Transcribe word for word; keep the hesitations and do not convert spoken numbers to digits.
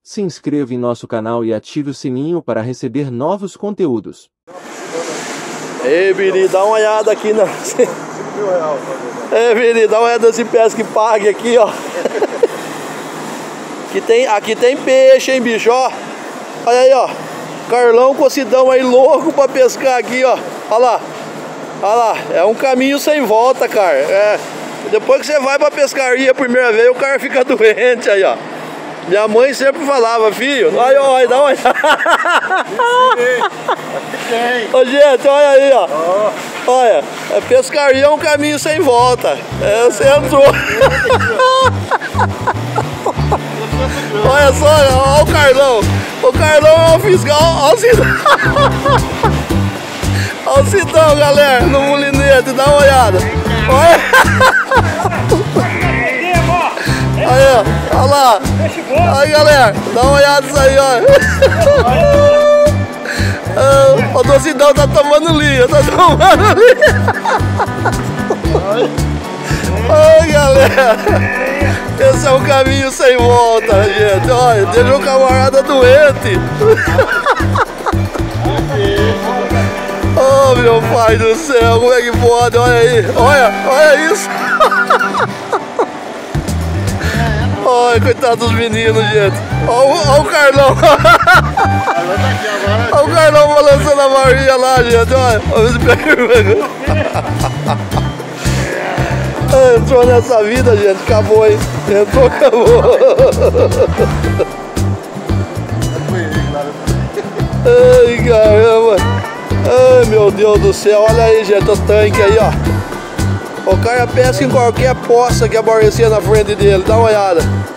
Se inscreva em nosso canal e ative o sininho para receber novos conteúdos. Ei, Biri, dá uma olhada aqui na... Ei, Biri, dá uma olhada nesse pesca que pague aqui, ó. Aqui tem, aqui tem peixe, hein, bicho, ó. Olha aí, ó. Carlão com o Sidão aí louco pra pescar aqui, ó. Olha lá. Olha lá. É um caminho sem volta, cara. É. Depois que você vai pra pescaria a primeira vez, o cara fica doente aí, ó. Minha mãe sempre falava, filho, olha, olha, dá uma olhada. Ô, gente, olha aí, ó. Olha, pescaria é um caminho sem volta. É, você entrou. Olha só, olha o Carlão. O Carlão é o fiscal. Olha o Sidão. Olha o Sidão, galera, no mulinete, dá uma olhada. Olha. Aí, ó, olha lá. Aí, galera, dá uma olhada nisso aí, ó. O Docidão tá tomando linha, tá tomando linha. Ai, galera, esse é um caminho sem volta, gente. Olha, deixa o camarada doente. Oh, meu pai do céu, como é que pode? Olha aí, olha, olha isso. Olha, coitado dos meninos, gente. Olha, olha o Carlão. Olha o Carlão balançando a varinha lá, gente. Olha, olha esse pega. Entrou nessa vida, gente. Acabou, hein? Entrou, acabou. Ai, caramba. Ai, meu Deus do céu. Olha aí, gente, o tanque aí, ó. O cara pesca em qualquer poça que aparecer na frente dele, dá uma olhada.